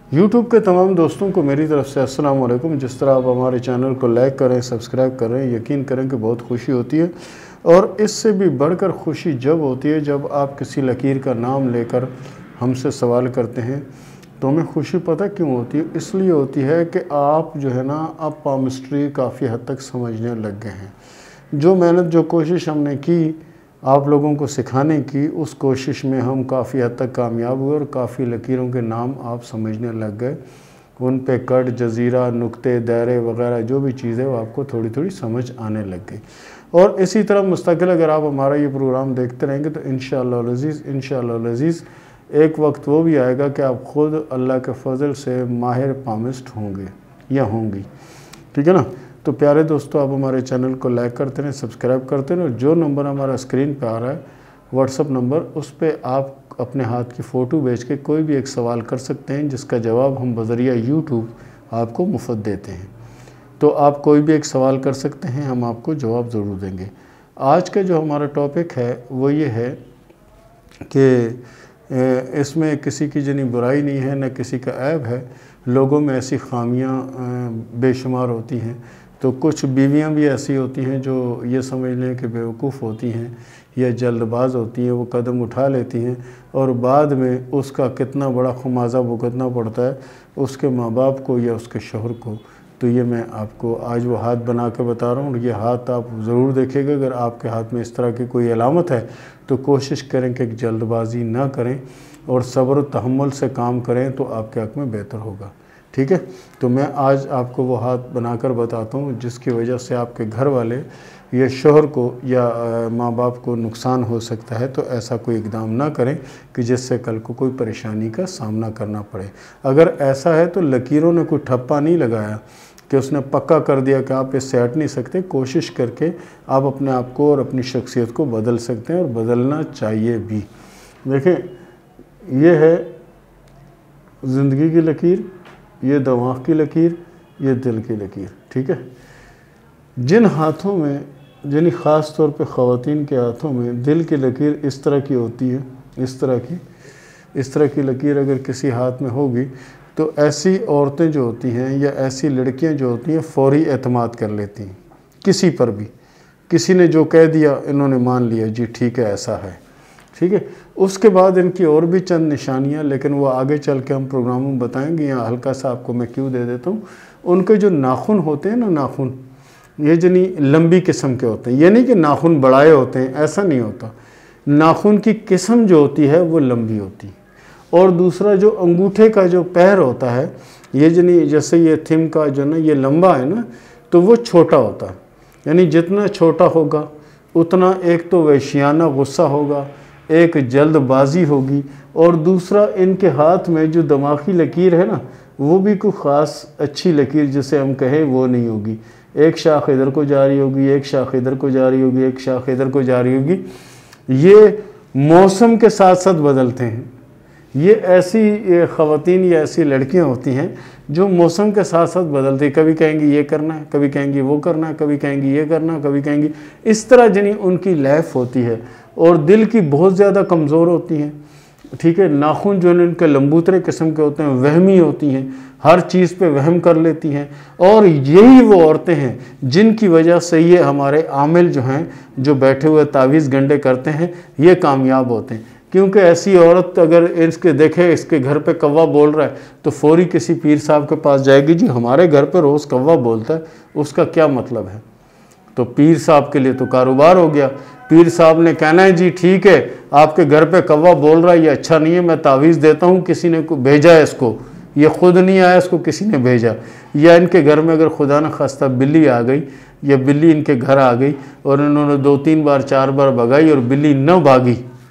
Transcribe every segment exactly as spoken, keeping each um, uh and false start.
YouTube के तमाम दोस्तों को मेरी तरफ से अस्सलाम वालेकुम। जिस तरह आप हमारे चैनल को लाइक करें, सब्सक्राइब कर रहे हैं, यकीन करें कि बहुत खुशी होती है। और इससे भी बढ़कर खुशी जब होती है जब आप किसी लकीर का नाम लेकर हमसे सवाल करते हैं। तो हमें खुशी पता क्यों होती है? इसलिए होती है कि आप जो है ना अब पामिस्ट्री काफ़ी हद तक समझने लग गए हैं। जो मेहनत जो कोशिश हमने की आप लोगों को सिखाने की, उस कोशिश में हम काफ़ी हद तक कामयाब हुए और काफ़ी लकीरों के नाम आप समझने लग गए। उन पे कट, जजीरा, नुक्ते, दायरे वगैरह जो भी चीज़ें वो आपको थोड़ी थोड़ी समझ आने लग गई। और इसी तरह मुस्तकिल अगर आप हमारा ये प्रोग्राम देखते रहेंगे तो इंशाअल्लाह अज़ीज़ इंशाअल्लाह अज़ीज़ एक वक्त वो भी आएगा कि आप ख़ुद अल्लाह के फ़ज़ल से माहिर पामिस्ट होंगे या होंगी। ठीक है ना? तो प्यारे दोस्तों, आप हमारे चैनल को लाइक करते रहें, सब्सक्राइब करते रहें। और जो नंबर हमारा स्क्रीन पे आ रहा है व्हाट्सअप नंबर, उस पर आप अपने हाथ की फ़ोटो भेज के कोई भी एक सवाल कर सकते हैं जिसका जवाब हम बज़रिया यूट्यूब आपको मुफ्त देते हैं। तो आप कोई भी एक सवाल कर सकते हैं, हम आपको जवाब ज़रूर देंगे। आज का जो हमारा टॉपिक है वो ये है कि इसमें किसी की जनी बुराई नहीं है, न किसी का ऐब है। लोगों में ऐसी खामियां बेशुमार होती हैं। तो कुछ बीवियां भी ऐसी होती हैं जो ये समझ लें कि बेवकूफ़ होती हैं या जल्दबाज होती हैं, वो कदम उठा लेती हैं और बाद में उसका कितना बड़ा खुमाजा भुगतना पड़ता है उसके माँ बाप को या उसके शौहर को। तो ये मैं आपको आज वो हाथ बना के बता रहा हूँ और ये हाथ आप ज़रूर देखेगा। अगर आपके हाथ में इस तरह की कोई अलामत है तो कोशिश करें कि जल्दबाजी ना करें और सब्र तहम्मुल से काम करें तो आपके हक़ में बेहतर होगा। ठीक है? तो मैं आज आपको वो हाथ बनाकर बताता हूँ जिसकी वजह से आपके घर वाले या शौहर को या माँ बाप को नुकसान हो सकता है। तो ऐसा कोई इक़दाम ना करें कि जिससे कल को कोई परेशानी का सामना करना पड़े। अगर ऐसा है तो लकीरों ने कोई ठप्पा नहीं लगाया कि उसने पक्का कर दिया कि आप इससे हट नहीं सकते। कोशिश करके आप अपने आप को और अपनी शख्सियत को बदल सकते हैं और बदलना चाहिए भी। देखें, ये है ज़िंदगी की लकीर, ये दिमाग की लकीर, ये दिल की लकीर। ठीक है? जिन हाथों में, जिन ख़ास तौर पे ख़वातीन के हाथों में दिल की लकीर इस तरह की होती है, इस तरह की इस तरह की लकीर अगर किसी हाथ में होगी तो ऐसी औरतें जो होती हैं या ऐसी लड़कियां जो होती हैं फ़ौरी एतमाद कर लेती हैं किसी पर भी। किसी ने जो कह दिया इन्होंने मान लिया, जी ठीक है ऐसा है। ठीक है? उसके बाद इनकी और भी चंद निशानियां, लेकिन वो आगे चल के हम प्रोग्रामों में बताएंगे। यहाँ हल्का सा आपको मैं क्यों दे देता हूँ। उनके जो नाखून होते हैं ना, नाखून ये जनी लंबी किस्म के होते हैं। ये नहीं कि नाखून बड़ाए होते हैं, ऐसा नहीं होता। नाखून की किस्म जो होती है वो लंबी होती है। और दूसरा जो अंगूठे का जो पैर होता है, ये जनी जैसे ये थिम का जो ना ये लंबा है ना, तो वो छोटा होता है। यानी जितना छोटा होगा उतना एक तो वहशियाना गुस्सा होगा, एक जल्दबाजी होगी, और दूसरा इनके हाथ में जो दिमागी लकीर है ना वो भी कोई ख़ास अच्छी लकीर जिसे हम कहें वो नहीं होगी। एक शाख इधर को जा रही होगी, एक शाख इधर को जा रही होगी, एक शाख इधर को जा रही होगी। ये मौसम के साथ साथ बदलते हैं। ये ऐसी ख़वातीन या ऐसी लड़कियां होती हैं जो मौसम के साथ साथ बदलती हैं। कभी कहेंगी ये करना है, कभी कहेंगी वो करना है, कभी कहेंगी ये करना, कभी कहेंगी इस तरह जनी उनकी लाइफ होती है। और दिल की बहुत ज़्यादा कमज़ोर होती हैं। ठीक है? नाखून जो है उनके लंबूतरे किस्म के होते हैं, वहमी होती हैं, हर चीज़ पे वहम कर लेती हैं। और यही वो औरतें हैं जिनकी वजह से ये हमारे आमिल जो हैं जो बैठे हुए तावीज़ गंडे करते हैं ये कामयाब होते हैं। क्योंकि ऐसी औरत अगर इसके देखे इसके घर पे कौवा बोल रहा है तो फौरी किसी पीर साहब के पास जाएगी, जी हमारे घर पे रोज़ कौवा बोलता है, उसका क्या मतलब है? तो पीर साहब के लिए तो कारोबार हो गया। पीर साहब ने कहना है जी ठीक है आपके घर पे कौवा बोल रहा है, ये अच्छा नहीं है, मैं तावीज़ देता हूँ, किसी ने को भेजा है इसको, ये ख़ुद नहीं आया, इसको किसी ने भेजा। या इनके घर में अगर खुदा न खास्ता बिल्ली आ गई या बिल्ली इनके घर आ गई और इन्होंने दो तीन बार चार बार भगाई और बिल्ली न भागी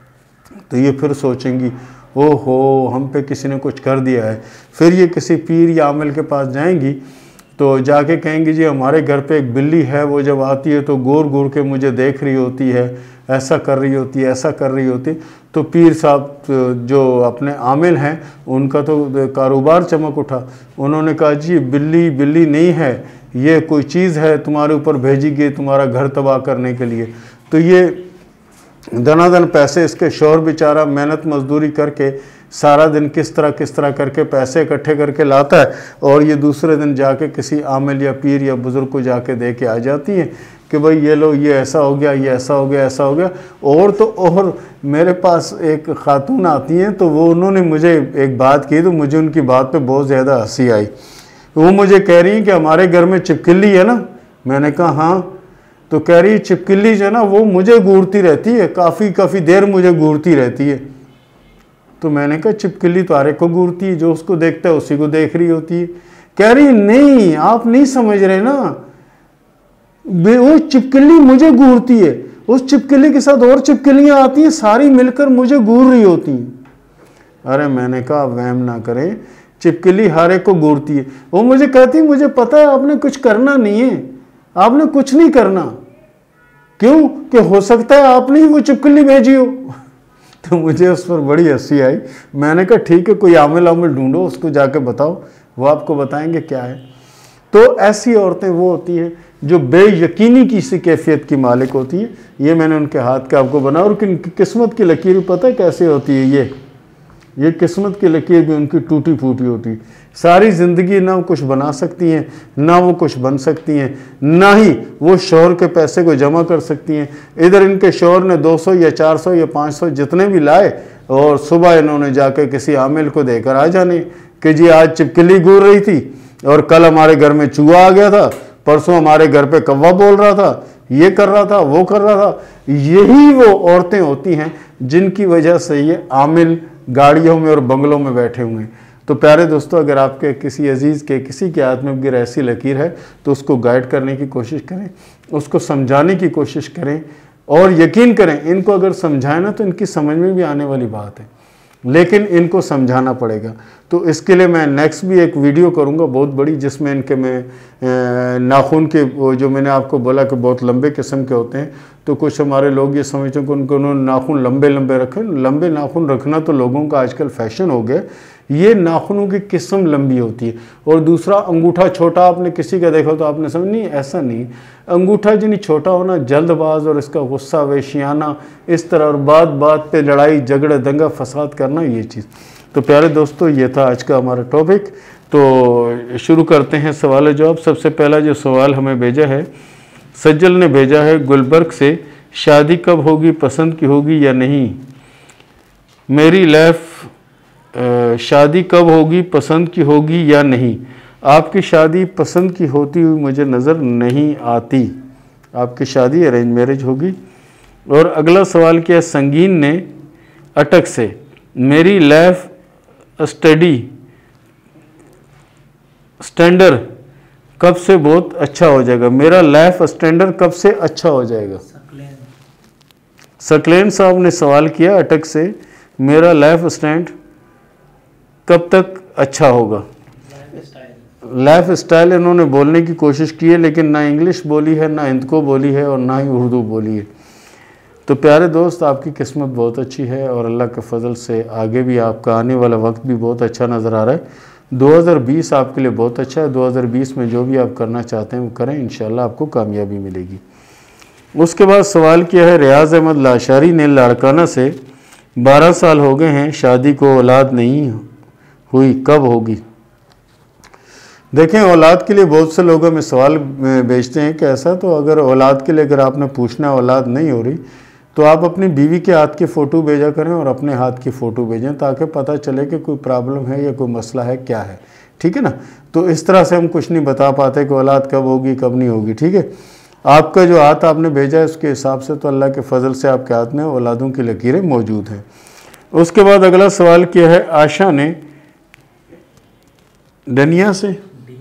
तो ये फिर सोचेंगी ओहो हम पे किसी ने कुछ कर दिया है। फिर ये किसी पीर या आमिल के पास जाएंगी तो जाके कहेंगी जी हमारे घर पे एक बिल्ली है, वो जब आती है तो गोर गोर के मुझे देख रही होती है, ऐसा कर रही होती है, ऐसा कर रही होती है। तो पीर साहब जो अपने आमिल हैं उनका तो कारोबार चमक उठा। उन्होंने कहा जी बिल्ली बिल्ली नहीं है, ये कोई चीज़ है तुम्हारे ऊपर भेजी गई तुम्हारा घर तबाह करने के लिए। तो ये दनादन पैसे इसके शौहर बेचारा मेहनत मजदूरी करके سارا دن کس طرح کس طرح کر کے پیسے اکٹھے کر کے لاتا ہے اور یہ دوسرے دن جا کے کسی عامل یا پیر یا بزرگ کو جا کے دے کے آ جاتی ہیں کہ بھائی یہ لو یہ ایسا ہو گیا یہ ایسا ہو گیا ایسا ہو گیا. اور تو اور میرے پاس ایک خاتون آتی ہیں تو وہ انہوں نے مجھے ایک بات کی تو مجھے ان کی بات پہ بہت زیادہ ہنسی آئی. وہ مجھے کہہ رہی ہیں کہ ہمارے گھر میں چپکلی ہے نا. میں نے کہا ہاں. تو کہہ رہی ہے چپکلی جو ہے نا وہ مجھے گھورتی رہتی ہے, کافی کافی دیر مجھے گھورتی رہتی ہے. تو میں نے کہا چپکلی تو ہر ایک کو گھورتی ہے, جو اس کو دیکھتا ہے اسی کو دیکھ رہی ہوتی ہے. کہہ رہی نہیں آپ نہیں سمجھ رہے نا, وہ چپکلی مجھے گھورتی ہے, اس چپکلی کے ساتھ اور چپکلیاں آتی ہیں ساری مل کر مجھے گھور رہی ہوتی ہیں. ارے میں نے کہا وہم نہ کریں, چپکلی ہر ایک کو گھورتی ہے. وہ مجھے کہتی مجھے پتہ ہے آپ نے کچھ کرنا نہیں ہے, آپ نے کچھ نہیں کرنا. کیوں کہ ہو سکتا ہے آپ نے ہی وہ چپکلی بھیجی ہو. تو مجھے اس پر بڑی ہنسی آئی. میں نے کہا ٹھیک ہے کوئی عامل عامل ڈھونڈو, اس کو جا کے بتاؤ, وہ آپ کو بتائیں گے کیا ہے. تو ایسی عورتیں وہ ہوتی ہیں جو بے یقینی کسی کیفیت کی مالک ہوتی ہیں. یہ میں نے ان کے ہاتھ کا آپ کو بنا, اور ان کی قسمت کی لکیر پتہ ہے کیسے ہوتی ہے. یہ یہ قسمت کی لکیر بھی ان کی ٹوٹی پھوٹی ہوتی ہے. ساری زندگی نہ وہ کچھ بنا سکتی ہیں, نہ وہ کچھ بن سکتی ہیں, نہ ہی وہ شوہر کے پیسے کو جمع کر سکتی ہیں. ادھر ان کے شوہر نے دو سو یا چار سو یا پانچ سو جتنے بھی لائے, اور صبح انہوں نے جا کے کسی عامل کو دے کر آ جانے کہ جی آج چپکلی گور رہی تھی, اور کل ہمارے گھر میں چوہا آ گیا تھا, پرسوں ہمارے گھر پہ کوا بول رہا تھا, یہ کر رہا تھا وہ کر رہا تھا. یہی وہ عورتیں ہوتی ہیں جن کی وجہ سے یہ عامل گاڑیوں میں اور بنگلوں میں بیٹھے ہوئے ہیں. تو پیارے دوستو, اگر آپ کے کسی عزیز کے کسی کے ہاتھ میں گر ایسی لکیر ہے تو اس کو گائیڈ کرنے کی کوشش کریں, اس کو سمجھانے کی کوشش کریں, اور یقین کریں ان کو اگر سمجھائیں نا تو ان کی سمجھ میں بھی آنے والی بات ہے, لیکن ان کو سمجھانا پڑے گا. تو اس کے لیے میں نیکسٹ بھی ایک ویڈیو کروں گا بہت بڑی, جس میں ان کے میں ناخن کے جو میں نے آپ کو بولا کہ بہت لمبے قسم کے ہوتے ہیں, تو کچھ ہمارے لوگ یہ سمجھتے ہیں کہ ان کو انہوں نے ناخن لمبے لمبے رکھے. لمبے ناخن رکھنا تو لوگوں کا آج کل فیشن ہو گیا. یہ ناخنوں کی قسم لمبی ہوتی ہے. اور دوسرا انگوٹھا چھوٹا, آپ نے کسی کا دیکھا تو آپ نے سمجھ, نہیں ایسا نہیں. انگوٹھا جنہیں چھوٹا ہونا جلد باز اور اس کا غصہ ویشیانہ اس طرح, اور بات بات پہ لڑائی جھگڑے دنگا فساد کرنا, یہ چیز. تو پیارے دوستو یہ تھا آج کا ہمارا ٹاپک. تو شروع کرتے ہیں سوال و جواب. سب سے پہلا جو سوال ہمیں بھیجا ہے سجل نے بھیجا ہے گلبرگ سے, شادی کب ہوگی, پسند کی ہوگی یا نہیں. میری لائف شادی کب ہوگی, پسند کی ہوگی یا نہیں. آپ کی شادی پسند کی ہوتی ہوئی مجھے نظر نہیں آتی. آپ کی شادی ارینج میرج ہوگی. اور اگلا سوال کیا ہے سنگین نے اٹک سے, میری لائف اسٹڈی اسٹینڈر کب سے بہت اچھا ہو جائے گا. میرا لائف اسٹینڈر کب سے اچھا ہو جائے گا. سکلین صاحب نے سوال کیا اٹک سے, میرا لائف اسٹینڈ کب تک اچھا ہوگا. لائف اسٹائل انہوں نے بولنے کی کوشش کی ہے, لیکن نہ انگلش بولی ہے, نہ ہندکو بولی ہے, اور نہ ہی اردو بولی ہے. تو پیارے دوست آپ کی قسمت بہت اچھی ہے, اور اللہ کے فضل سے آگے بھی آپ کا آنے والا وقت بھی بہت اچھا نظر آ رہا ہے. دو ہزار بیس آپ کے لیے بہت اچھا ہے. دو ہزار بیس میں جو بھی آپ کرنا چاہتے ہیں وہ کریں, انشاءاللہ آپ کو کامیابی ملے گی. اس کے بعد سوال کیا ہے ریاض احمد لاشاری نے لاڑکانہ سے, بارہ سال ہو گئے ہیں شادی کو, اولاد نہیں ہوئی, کب ہوگی. دیکھیں اولاد کے لیے بہت سے لوگ ہمیں سوال بھیجتے ہیں کہ ایسا, تو اگر اولاد کے لیے اگر آپ نے پوچھنا ہے اولاد نہیں ہو رہی تو آپ اپنی بیوی کے ہاتھ کی فوٹو بھیجا کریں اور اپنے ہاتھ کی فوٹو بھیجیں, تاکہ پتہ چلے کہ کوئی پرابلم ہے یا کوئی مسئلہ ہے کیا ہے. ٹھیک ہے نا. تو اس طرح سے ہم کچھ نہیں بتا پاتے کہ اولاد کب ہوگی کب نہیں ہوگی. ٹھیک ہے. آپ کا جو ہاتھ آپ نے بھیجا ہے اس کے حساب سے تو اللہ کے فضل سے آپ کے ہاتھ میں اولادوں کی لکیریں موجود ہیں. اس کے بعد اگلا سوال کیا ہے عائشہ نے دنیا سے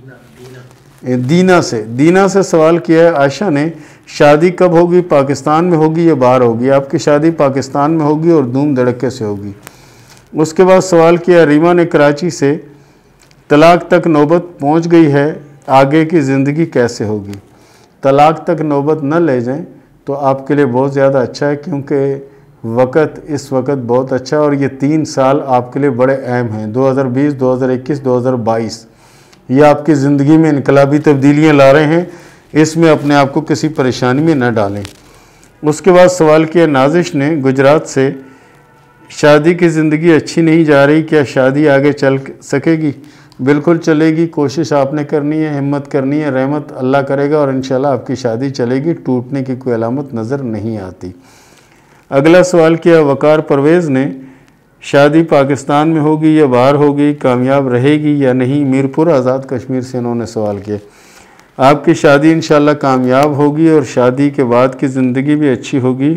دینا سے دینا سے سوال کیا ہے عائشہ نے, شادی کب ہوگی, پاکستان میں ہوگی یا باہر ہوگی. آپ کی شادی پاکستان میں ہوگی اور دھوم دھڑکے سے ہوگی. اس کے بعد سوال کیا ریما نے کراچی سے, طلاق تک نوبت پہنچ گئی ہے, آگے کی زندگی کیسے ہوگی. طلاق تک نوبت نہ لے جائیں تو آپ کے لیے بہت زیادہ اچھا ہے, کیونکہ وقت اس وقت بہت اچھا ہے, اور یہ تین سال آپ کے لیے بڑے اہم ہیں. دو ہزار بیس, دو ہزار اکیس, دو ہزار بائیس یہ آپ کی زندگی میں انقلابی تبدیلیاں لا رہے ہیں. اس میں اپنے آپ کو کسی پریشانی میں نہ ڈالیں. اس کے بعد سوال کیا نازش نے گجرات سے, شادی کی زندگی اچھی نہیں جا رہی، کیا شادی آگے چل سکے گی؟ بالکل چلے گی، کوشش آپ نے کرنی ہے، ہمت کرنی ہے، رحمت اللہ کرے گا اور انشاءاللہ آپ کی شادی چلے گی، ٹوٹنے کی کوئی علامت نظر نہیں آتی۔ اگلا سوال کیا وقار پرویز نے، شادی پاکستان میں ہوگی یا باہر ہوگی، کامیاب رہے گی یا نہیں؟ میرپور آزاد کشمیر سے انہوں نے سوال کیا۔ آپ کی شادی انشاءاللہ کامیاب ہوگی اور شادی کے بعد کی زندگی بھی اچھی ہوگی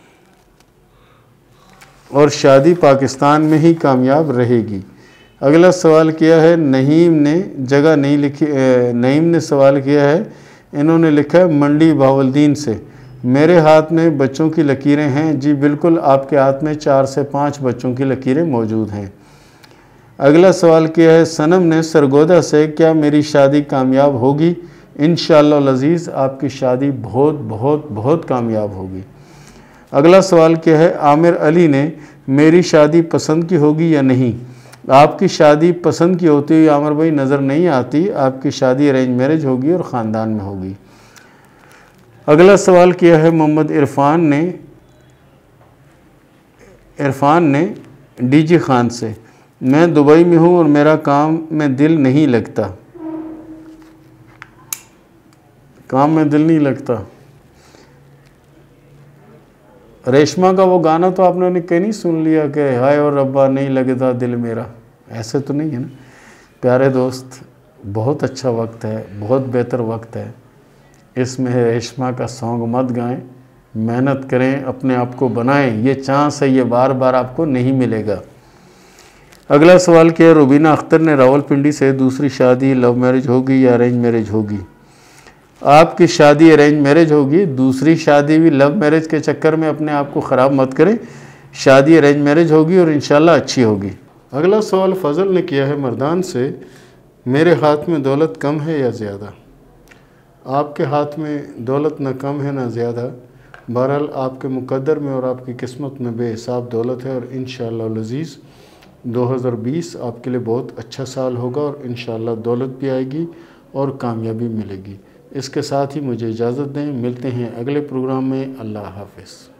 اور شادی پاکستان میں ہی کامیاب رہے گی۔ اگلا سوال کیا ہے نعیم نے، جگہ نہیں لکھی، نعیم نے سوال کیا ہے، انہوں نے لکھا ہے منڈی بہاولدین سے، میرے ہاتھ میں بچوں کی لکیریں ہیں۔ جی بالکل، آپ کے ہاتھ میں چار سے پانچ بچوں کی لکیریں موجود ہیں۔ اگلا سوال کیا ہے سنم نے سرگودا سے، کیا میری شادی کامیاب ہوگی؟ انشاءاللہ العزیز آپ کی شادی بہت بہت بہت کامیاب ہوگی۔ اگلا سوال کیا ہے عامر علی نے، میری شادی پسند کی ہوگی یا نہیں؟ آپ کی شادی پسند کی ہوتی ہوئی عامر بھائی نظر نہیں آتی، آپ کی شادی ارینج میرج ہوگی اور خاندان میں ہوگی۔ اگلا سوال کیا ہے محمد عرفان نے، عرفان نے ڈی جی خان سے، میں دبئی میں ہوں اور میرا کام میں دل نہیں لگتا۔ کام میں دل نہیں لگتا، ریشما کا وہ گانا تو آپ نے کہیں نہیں سن لیا کہ ہائے اور ربا نہیں لگتا دل میرا؟ ایسے تو نہیں ہے نا پیارے دوست، بہت اچھا وقت ہے، بہت بہتر وقت ہے، اس میں ریشما کا سانگ مت گائیں، محنت کریں، اپنے آپ کو بنائیں، یہ چانس ہے، یہ بار بار آپ کو نہیں ملے گا۔ اگلا سوال کیا روبینہ اختر نے راول پنڈی سے، دوسری شادی لو میرج ہوگی یا ارینج میرج ہوگی؟ آپ کی شادی ارینج میرج ہوگی، دوسری شادی بھی لو میرج کے چکر میں اپنے آپ کو خراب مت کریں، شادی ارینج میرج ہوگی اور انشاءاللہ اچھی ہوگی۔ اگلا سوال فضل نے کیا ہے مردان سے، میرے ہاتھ میں دولت کم ہے یا زیادہ؟ آپ کے ہاتھ میں دولت نہ کم ہے نہ زیادہ، بہرحال آپ کے مقدر میں اور آپ کی قسمت میں بے حساب دولت ہے اور انشاءاللہ العزیز دو ہزار بیس آپ کے لیے بہت اچھا سال ہوگا اور انشاءاللہ دولت بھی آئے گی اور کامیابی ملے گی۔ اس کے ساتھ ہی مجھے اجازت دیں، ملتے ہیں اگلے پروگرام میں، اللہ حافظ۔